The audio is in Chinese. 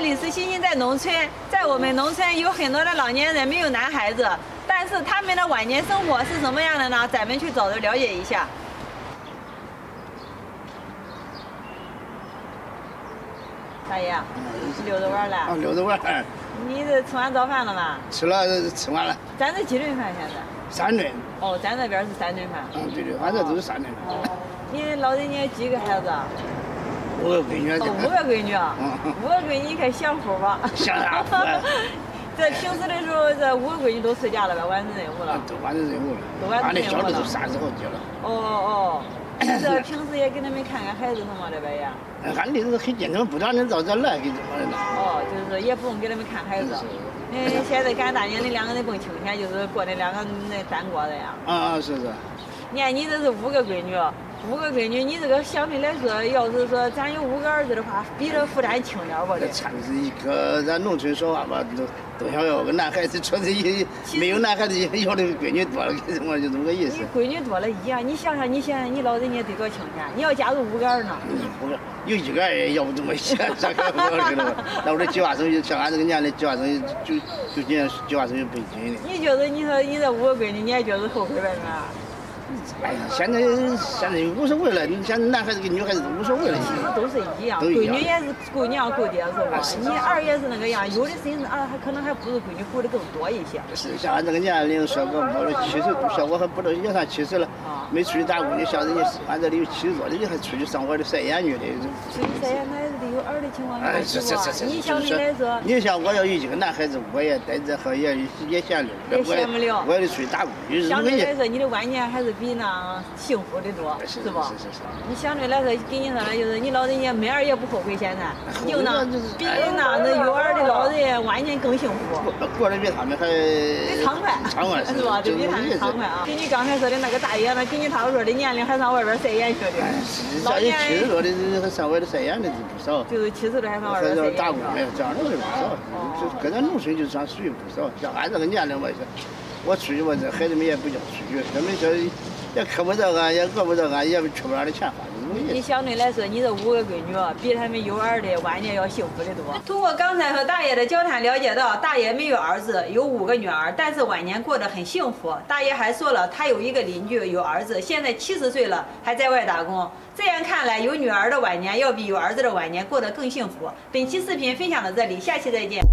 李氏欣欣在农村，在我们农村有很多的老年人没有男孩子，但是他们的晚年生活是什么样的呢？咱们去找着了解一下。大爷，溜着玩了？ 啊，溜着玩。 你这吃完早饭了吗？ 吃了，吃完了。 咱这几顿饭现在 ？3顿。 哦，咱这边是3顿饭。 对对，反正都是3顿饭。 你老人家几个孩子 ？5个闺女。 哦，5个闺女啊，5个闺女你可享福吧？ 享啥福？ 这平时的时候，这5个闺女都出嫁了吧？完成任务了。 都完成任务了。 都完成任务了。 俺的小的都30好几了。 哦。这平时也给他们看看孩子什么的呗呀？ 俺的是很简单，不让人到这来给怎么的。 哦，就是也不用给他们看孩子。现在赶大年的2个人蹦秋天，就是过那2个那单过的呀。 是。 你看你这是5个闺女，5个闺女，你这个相对来说，要是说咱有5个儿子的话，比这负担轻点不的。 差的是一个，咱农村说话吧，都想要个男孩子，确实没有男孩子要的闺女多了，给什么就这么个意思。 你闺女多了一样，你想想，你现在你老人家得多清闲，你要加入5个儿呢。 5个，有1个儿要不这么些，咋个5个儿了？那我这计划生育，像俺这个年龄计划生育，就今计划生育不紧的。 你觉得你说你这5个闺女，你还觉得后悔呗吗？ 哎呀，现在无所谓了，你像男孩子跟女孩子都无所谓了。 其实都是一样，闺女也是够娘够爹是吧？你儿也是那个样，有的甚至儿还可能还不如闺女活得更多一些。 是，像俺这个年龄，说个过了70多，像我还不到也算70了，没出去打工的，像人家俺这里有70多的，人还出去上班的晒烟去的。 出去晒烟，那也是得有儿的情况下，是吧？你相对来说， 你像我要有1个男孩子，我也在这行也闲溜， 也闲不了， 我也得出去打工。 相对来说，你的晚年还是比那幸福的多，是吧？ 是。 你相对来说，跟你说呢，就是你老人家没儿也不后悔，现在就那比那有儿的老人晚年更幸福， 过得比他们还畅快，是吧？就比他们畅快啊！跟你刚才说的那个大爷呢，跟你差不多的年龄，还上外边晒烟去的。 老年70多的人还上外头晒烟的不少。 就是70多还上外边晒烟。 打工的这样的人不少，就搁咱农村就算属于不少。像俺这个年龄吧，我出去我这孩子们也不叫出去，他们说也渴不着俺，也饿不着俺，也吃不上的钱花。 你相对来说，你这5个闺女比他们有儿的晚年要幸福的多。通过刚才和大爷的交谈了解到，大爷没有儿子，有5个女儿，但是晚年过得很幸福。大爷还说了，他有一个邻居有儿子，现在70岁了，还在外打工。这样看来，有女儿的晚年要比有儿子的晚年过得更幸福。本期视频分享到这里，下期再见。